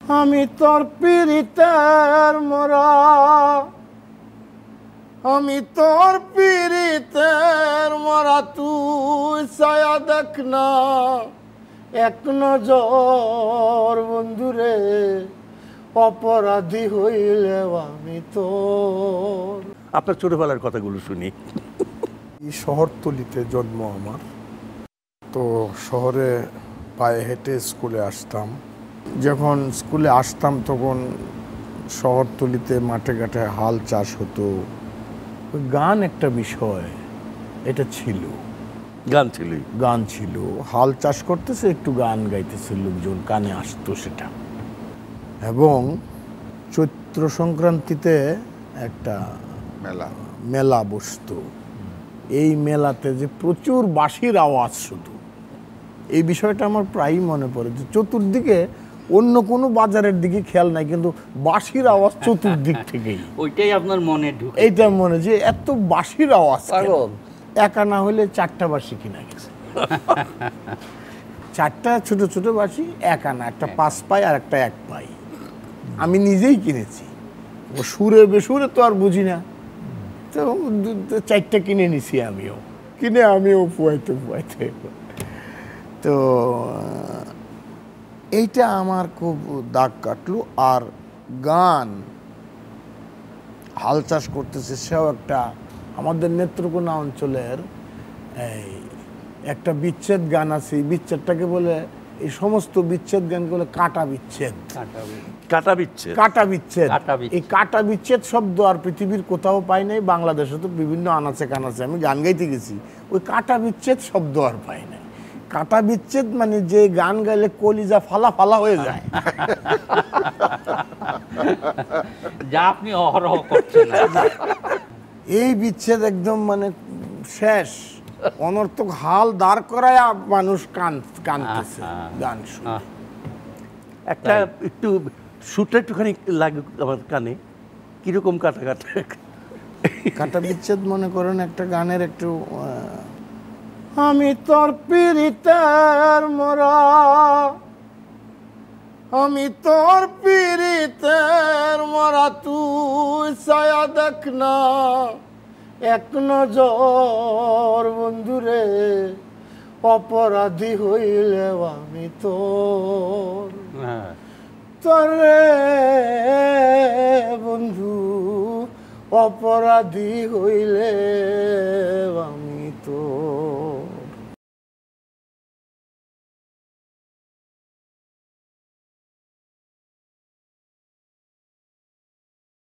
আমি তোর পীড়িতের মরা, আমি তোর পীড়িতের মরা, তুই ছায়া দেখ না এক নজর বন্ধুরে, অপরাধী হইলে আমি তোর। আপনার ছোটবেলার কথাগুলো শুনি। এই শহরতলিতে জন্ম আমার, তো শহরে পায়ে হেঁটে স্কুলে আসতাম। যখন স্কুলে আসতাম তখন শহরতলিতে মাঠে ঘাটে হাল চাষ হতো, গান একটা বিষয় এটা ছিল, গান ছিল, হাল চাষ করতেছে একটু গান গাইতেছে, লোকজন কানে আসতো সেটা। এবং চৈত্র সংক্রান্তিতে একটা মেলা বসতো, এই মেলাতে যে প্রচুর বাঁশির আওয়াজ, শুধু এই বিষয়টা আমার প্রায়ই মনে পড়ে যে চতুর্দিকে অন্য কোনো বাজারের দিকে খেয়াল নাই, কিন্তু বাঁশির আওয়াজ চতুর্দিক থেকেই। ওইটাই আপনার মনে ঢুকে, এইটা মনে যে এত বাঁশির আওয়াজ, একা না হলে 4টা বাঁশি কিনা গেছে, 4টা ছোট ছোট বাঁশি, একা না, একটা 5 পাই আর একটা 1 পাই, আমি নিজেই কিনেছি। ও সুরে বেসুরে তো আর বুঝি না, তো 4টা কিনে নিছি, আমিও ফুয়াইতে। তো এইটা আমার খুব দাগ কাটলো। আর গান, হাল চাষ করতেছে, সেও একটা আমাদের নেত্রকোনা অঞ্চলের এই একটা বিচ্ছেদ গান আছে, এই বিচ্ছেদটাকে বলে, এই সমস্ত বিচ্ছেদ গানগুলো কাটা বিচ্ছেদ। এই কাটা বিচ্ছেদ শব্দ আর পৃথিবীর কোথাও পাই নাই, বাংলাদেশে তো বিভিন্ন আনাচে কানাচে আমি গান গাইতে গেছি, ওই কাটা বিচ্ছেদ শব্দ আর পাই নাই। কাটা বিচ্ছেদ মানে যে গান গাইলে কলিজা ফালা ফালা হয়ে যায়, যা আপনি অহরহ করছেন। এই বিচ্ছেদ একদম মানে শেষ, অনর্থক হাল দাঁড় করায় মানুষ কানতেছে গান শুনে। একটা একটু সুরটা একটুখানি লাগুক আমার কানে, কিরকম কাটা বিচ্ছেদ মনে করেন একটা গানের একটু, আমি তোর পীড়িতের মরা, আমি তোর পীড়িতের মরা, তুই ছায়া দেখ না এক নজর বন্ধুরে, অপরাধী হইলে আমি তোর। তোরে বন্ধু অপরাধী হইলে আমি তোর।